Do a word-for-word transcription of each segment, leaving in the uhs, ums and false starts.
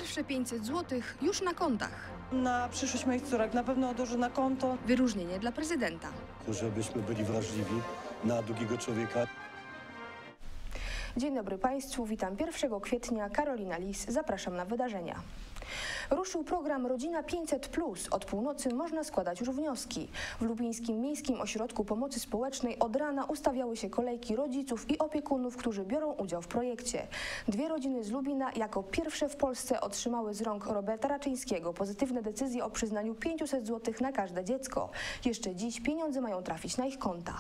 Pierwsze pięćset złotych już na kontach. Na przyszłość moich córek na pewno odłożę na konto. Wyróżnienie dla prezydenta. Żebyśmy byli wrażliwi na drugiego człowieka. Dzień dobry Państwu, witam pierwszego kwietnia, Karolina Lis, zapraszam na wydarzenia. Ruszył program Rodzina pięćset plus. Od północy można składać już wnioski. W Lubińskim Miejskim Ośrodku Pomocy Społecznej od rana ustawiały się kolejki rodziców i opiekunów, którzy biorą udział w projekcie. Dwie rodziny z Lubina jako pierwsze w Polsce otrzymały z rąk Roberta Raczyńskiego pozytywne decyzje o przyznaniu pięciuset złotych na każde dziecko. Jeszcze dziś pieniądze mają trafić na ich konta.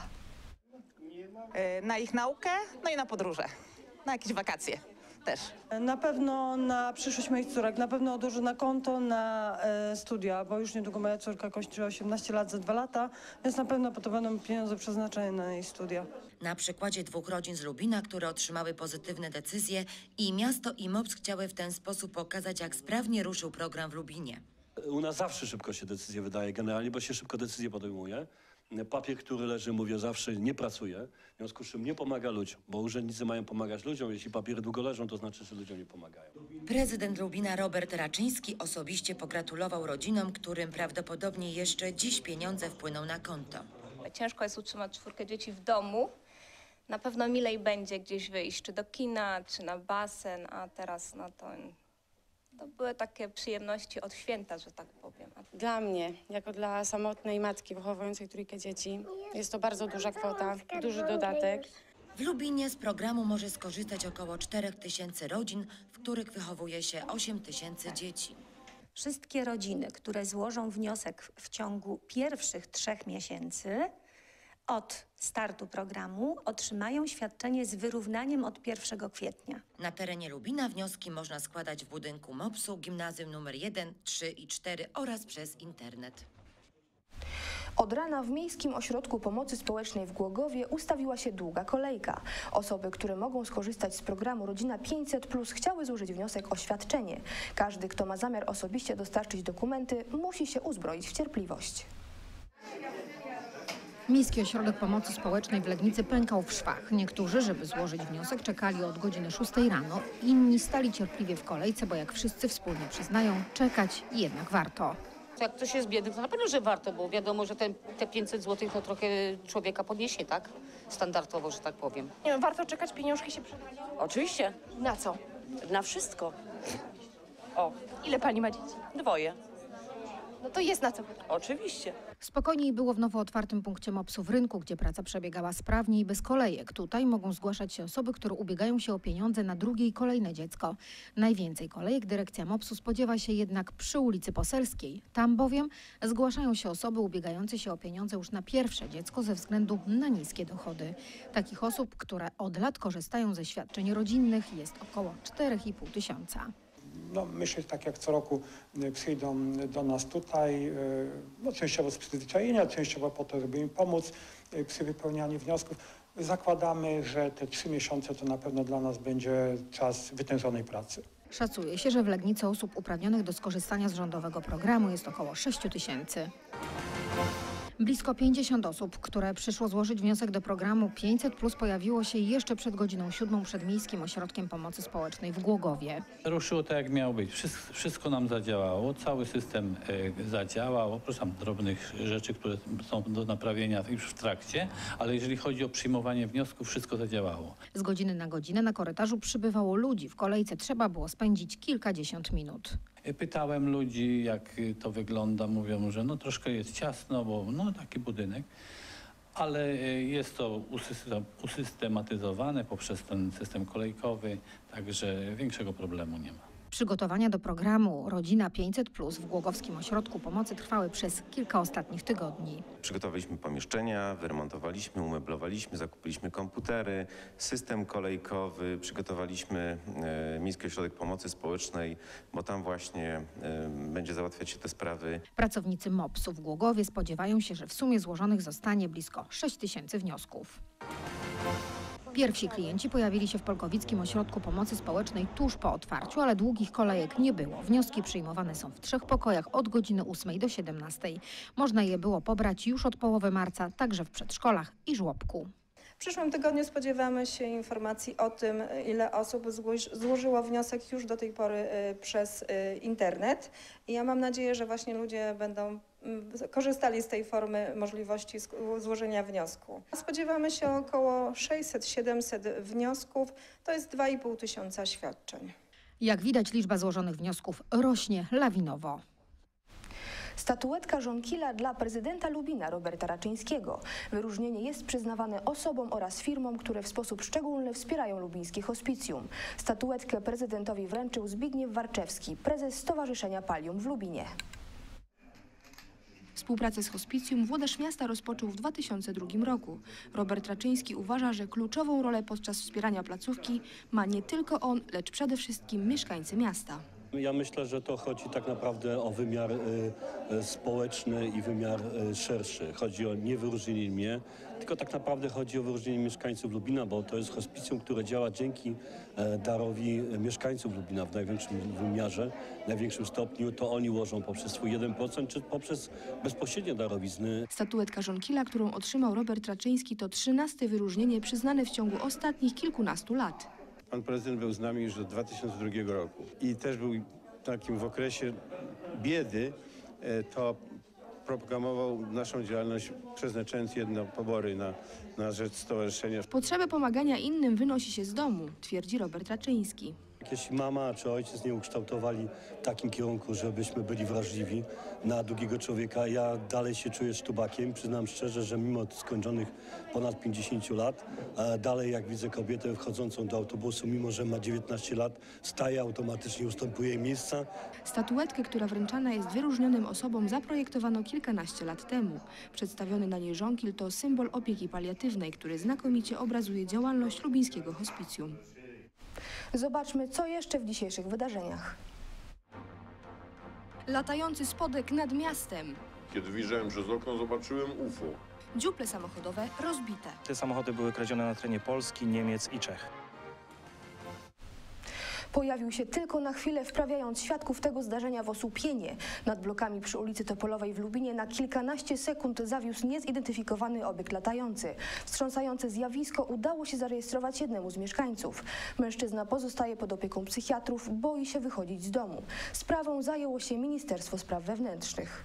Na ich naukę, no i na podróże, na jakieś wakacje też. Na pewno na przyszłość moich córek, na pewno odłożę na konto na e, studia, bo już niedługo moja córka kończy osiemnaście lat za dwa lata, więc na pewno to będą pieniądze przeznaczone na jej studia. Na przykładzie dwóch rodzin z Lubina, które otrzymały pozytywne decyzje i miasto i MOPS chciały w ten sposób pokazać, jak sprawnie ruszył program w Lubinie. U nas zawsze szybko się decyzje wydaje generalnie, bo się szybko decyzje podejmuje. Papier, który leży, mówię zawsze, nie pracuje, w związku z czym nie pomaga ludziom, bo urzędnicy mają pomagać ludziom. Jeśli papiery długo leżą, to znaczy, że ludziom nie pomagają. Prezydent Lubina Robert Raczyński osobiście pogratulował rodzinom, którym prawdopodobnie jeszcze dziś pieniądze wpłyną na konto. Ciężko jest utrzymać czwórkę dzieci w domu. Na pewno milej będzie gdzieś wyjść, czy do kina, czy na basen, a teraz no to... To były takie przyjemności od święta, że tak powiem. Dla mnie, jako dla samotnej matki wychowującej trójkę dzieci, jest to bardzo duża kwota, duży dodatek. W Lubinie z programu może skorzystać około czterech tysięcy rodzin, w których wychowuje się osiem tysięcy dzieci. Wszystkie rodziny, które złożą wniosek w ciągu pierwszych trzech miesięcy od startu programu, otrzymają świadczenie z wyrównaniem od pierwszego kwietnia. Na terenie Lubina wnioski można składać w budynku MOPS-u, gimnazjum numer jeden, trzy i cztery oraz przez internet. Od rana w Miejskim Ośrodku Pomocy Społecznej w Głogowie ustawiła się długa kolejka. Osoby, które mogą skorzystać z programu Rodzina pięćset plus, chciały złożyć wniosek o świadczenie. Każdy, kto ma zamiar osobiście dostarczyć dokumenty, musi się uzbroić w cierpliwość. Miejski Ośrodek Pomocy Społecznej w Legnicy pękał w szwach. Niektórzy, żeby złożyć wniosek, czekali od godziny szóstej rano. Inni stali cierpliwie w kolejce, bo jak wszyscy wspólnie przyznają, czekać jednak warto. Jak ktoś jest biedny, to na pewno, że warto, bo wiadomo, że ten, te pięćset złotych to trochę człowieka podniesie, tak? Standardowo, że tak powiem. Nie wiem, warto czekać, pieniążki się przydadzą? Oczywiście. Na co? Na wszystko. O. Ile pani ma dzieci? Dwoje. No to jest na co. Oczywiście. Spokojniej było w nowo otwartym punkcie MOPS-u w Rynku, gdzie praca przebiegała sprawnie i bez kolejek. Tutaj mogą zgłaszać się osoby, które ubiegają się o pieniądze na drugie i kolejne dziecko. Najwięcej kolejek dyrekcja MOPS-u spodziewa się jednak przy ulicy Poselskiej. Tam bowiem zgłaszają się osoby ubiegające się o pieniądze już na pierwsze dziecko ze względu na niskie dochody. Takich osób, które od lat korzystają ze świadczeń rodzinnych, jest około cztery i pół tysiąca. No, myślę, tak jak co roku przyjdą do nas tutaj, no, częściowo z przyzwyczajenia, częściowo po to, żeby im pomóc przy wypełnianiu wniosków. Zakładamy, że te trzy miesiące to na pewno dla nas będzie czas wytężonej pracy. Szacuje się, że w Legnicy osób uprawnionych do skorzystania z rządowego programu jest około sześciu tysięcy. Blisko pięćdziesiąt osób, które przyszło złożyć wniosek do programu pięćset plus, pojawiło się jeszcze przed godziną siódmą przed Miejskim Ośrodkiem Pomocy Społecznej w Głogowie. Ruszyło tak, jak miało być. Wszystko, wszystko nam zadziałało, cały system e, zadziałał, oprócz tam drobnych rzeczy, które są do naprawienia już w trakcie, ale jeżeli chodzi o przyjmowanie wniosków, wszystko zadziałało. Z godziny na godzinę na korytarzu przybywało ludzi. W kolejce trzeba było spędzić kilkadziesiąt minut. Pytałem ludzi, jak to wygląda. Mówią, że no troszkę jest ciasno, bo no taki budynek, ale jest to usystematyzowane poprzez ten system kolejkowy, także większego problemu nie ma. Przygotowania do programu Rodzina pięćset plus w Głogowskim Ośrodku Pomocy trwały przez kilka ostatnich tygodni. Przygotowaliśmy pomieszczenia, wyremontowaliśmy, umeblowaliśmy, zakupiliśmy komputery, system kolejkowy, przygotowaliśmy e, Miejski Ośrodek Pomocy Społecznej, bo tam właśnie e, będzie załatwiać się te sprawy. Pracownicy MOPS-u w Głogowie spodziewają się, że w sumie złożonych zostanie blisko sześć tysięcy wniosków. Pierwsi klienci pojawili się w Polkowickim Ośrodku Pomocy Społecznej tuż po otwarciu, ale długich kolejek nie było. Wnioski przyjmowane są w trzech pokojach od godziny ósmej do siedemnastej. Można je było pobrać już od połowy marca, także w przedszkolach i żłobku. W przyszłym tygodniu spodziewamy się informacji o tym, ile osób złożyło wniosek już do tej pory przez internet. I ja mam nadzieję, że właśnie ludzie będą korzystali z tej formy możliwości złożenia wniosku. Spodziewamy się około sześćset siedemset wniosków, to jest dwa i pół tysiąca świadczeń. Jak widać, liczba złożonych wniosków rośnie lawinowo. Statuetka Żonkila dla prezydenta Lubina Roberta Raczyńskiego. Wyróżnienie jest przyznawane osobom oraz firmom, które w sposób szczególny wspierają lubińskie hospicjum. Statuetkę prezydentowi wręczył Zbigniew Warczewski, prezes Stowarzyszenia Pallium w Lubinie. Współpracę z hospicjum włodarz miasta rozpoczął w dwa tysiące drugim roku. Robert Raczyński uważa, że kluczową rolę podczas wspierania placówki ma nie tylko on, lecz przede wszystkim mieszkańcy miasta. Ja myślę, że to chodzi tak naprawdę o wymiar y, y, społeczny i wymiar y, szerszy. Chodzi o nie wyróżnienie mnie, tylko tak naprawdę chodzi o wyróżnienie mieszkańców Lubina, bo to jest hospicjum, które działa dzięki e, darowi mieszkańców Lubina w największym wymiarze, w największym stopniu. To oni łożą poprzez swój jeden procent czy poprzez bezpośrednie darowizny. Statuetka Żonkila, którą otrzymał Robert Raczyński, to trzynaste wyróżnienie przyznane w ciągu ostatnich kilkunastu lat. Pan prezydent był z nami już od dwa tysiące drugiego roku i też był takim w okresie biedy, to propagował naszą działalność, przeznaczając jedno pobory na, na rzecz stowarzyszenia. Potrzebę pomagania innym wynosi się z domu, twierdzi Robert Raczyński. Jeśli mama czy ojciec nie ukształtowali w takim kierunku, żebyśmy byli wrażliwi na drugiego człowieka, ja dalej się czuję sztubakiem. Przyznam szczerze, że mimo skończonych ponad pięćdziesięciu lat, dalej jak widzę kobietę wchodzącą do autobusu, mimo że ma dziewiętnaście lat, staje automatycznie, ustępuje jej miejsca. Statuetkę, która wręczana jest wyróżnionym osobom, zaprojektowano kilkanaście lat temu. Przedstawiony na niej żonkil to symbol opieki paliatywnej, który znakomicie obrazuje działalność lubińskiego hospicjum. Zobaczmy, co jeszcze w dzisiejszych wydarzeniach. Latający spodek nad miastem. Kiedy wyjrzałem przez okno, zobaczyłem U F O. Dziuple samochodowe rozbite. Te samochody były kradzione na terenie Polski, Niemiec i Czech. Pojawił się tylko na chwilę, wprawiając świadków tego zdarzenia w osłupienie. Nad blokami przy ulicy Topolowej w Lubinie na kilkanaście sekund zawiózł niezidentyfikowany obiekt latający. Wstrząsające zjawisko udało się zarejestrować jednemu z mieszkańców. Mężczyzna pozostaje pod opieką psychiatrów, boi się wychodzić z domu. Sprawą zajęło się Ministerstwo Spraw Wewnętrznych.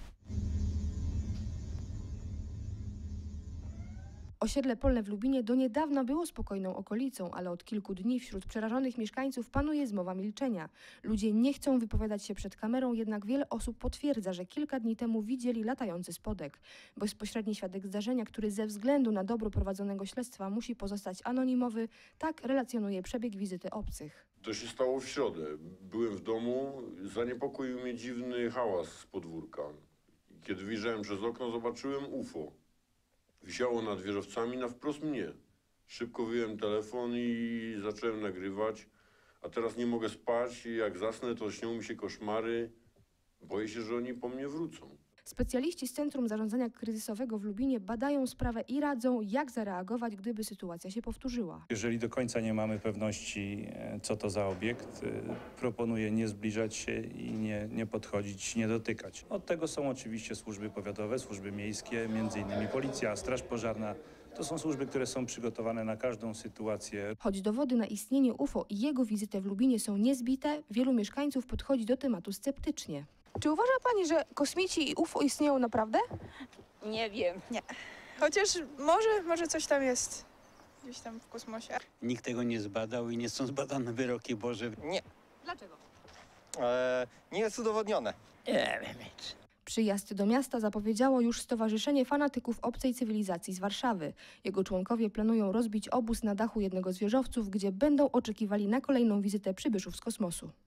Osiedle Polne w Lubinie do niedawna było spokojną okolicą, ale od kilku dni wśród przerażonych mieszkańców panuje zmowa milczenia. Ludzie nie chcą wypowiadać się przed kamerą, jednak wiele osób potwierdza, że kilka dni temu widzieli latający spodek. Bezpośredni świadek zdarzenia, który ze względu na dobro prowadzonego śledztwa musi pozostać anonimowy, tak relacjonuje przebieg wizyty obcych. To się stało w środę. Byłem w domu, zaniepokoił mnie dziwny hałas z podwórka. Kiedy wyjrzałem przez okno, zobaczyłem U F O. Wisiało nad wieżowcami na wprost mnie. Szybko wyjąłem telefon i zacząłem nagrywać, a teraz nie mogę spać. Jak zasnę, to śnią mi się koszmary. Boję się, że oni po mnie wrócą. Specjaliści z Centrum Zarządzania Kryzysowego w Lubinie badają sprawę i radzą, jak zareagować, gdyby sytuacja się powtórzyła. Jeżeli do końca nie mamy pewności, co to za obiekt, proponuję nie zbliżać się i nie, nie podchodzić, nie dotykać. Od tego są oczywiście służby powiatowe, służby miejskie, między innymi policja, straż pożarna. To są służby, które są przygotowane na każdą sytuację. Choć dowody na istnienie U F O i jego wizytę w Lubinie są niezbite, wielu mieszkańców podchodzi do tematu sceptycznie. Czy uważa pani, że kosmici i U F O istnieją naprawdę? Nie wiem. Nie. Chociaż może, może coś tam jest gdzieś tam w kosmosie. Nikt tego nie zbadał i nie są zbadane wyroki Boże. Nie. Dlaczego? E, nie jest udowodnione. Nie wiem nic. Przyjazd do miasta zapowiedziało już Stowarzyszenie Fanatyków Obcej Cywilizacji z Warszawy. Jego członkowie planują rozbić obóz na dachu jednego z wieżowców, gdzie będą oczekiwali na kolejną wizytę przybyszów z kosmosu.